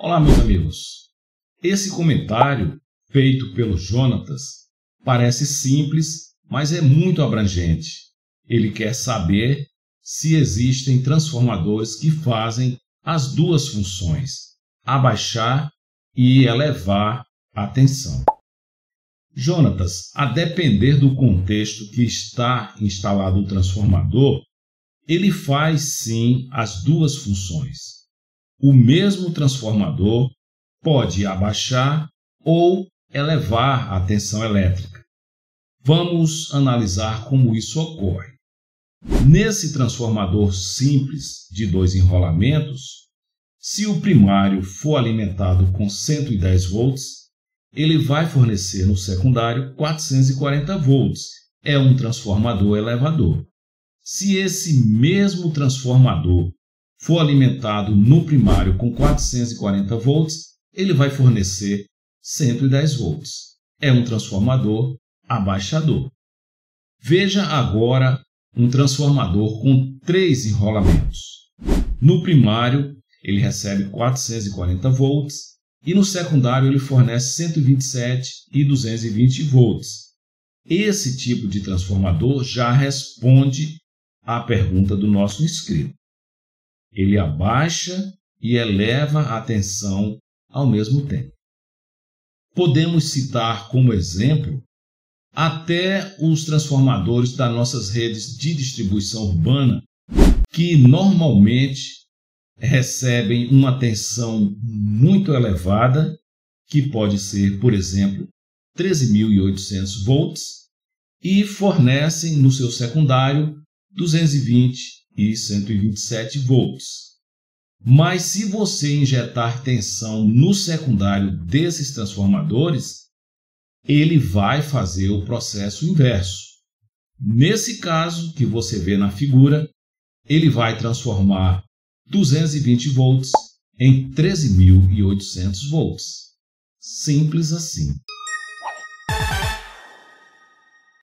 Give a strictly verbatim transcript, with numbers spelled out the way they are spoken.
Olá, meus amigos. Esse comentário feito pelo Jonatas parece simples, mas é muito abrangente. Ele quer saber se existem transformadores que fazem as duas funções, abaixar e elevar a tensão. Jonatas, a depender do contexto que está instalado o transformador, ele faz sim as duas funções. O mesmo transformador pode abaixar ou elevar a tensão elétrica. Vamos analisar como isso ocorre. Nesse transformador simples de dois enrolamentos, se o primário for alimentado com cento e dez volts, ele vai fornecer no secundário quatrocentos e quarenta volts. É um transformador elevador. Se esse mesmo transformador for alimentado no primário com quatrocentos e quarenta volts, ele vai fornecer cento e dez volts. É um transformador abaixador. Veja agora um transformador com três enrolamentos. No primário, ele recebe quatrocentos e quarenta volts e no secundário ele fornece cento e vinte e sete e duzentos e vinte volts. Esse tipo de transformador já responde à pergunta do nosso inscrito. Ele abaixa e eleva a tensão ao mesmo tempo. Podemos citar como exemplo até os transformadores das nossas redes de distribuição urbana, que normalmente recebem uma tensão muito elevada, que pode ser, por exemplo, treze mil e oitocentos volts, e fornecem no seu secundário duzentos e vinte e cento e vinte e sete volts. Mas se você injetar tensão no secundário desses transformadores, ele vai fazer o processo inverso. Nesse caso que você vê na figura, ele vai transformar duzentos e vinte volts em treze mil e oitocentos volts. Simples assim.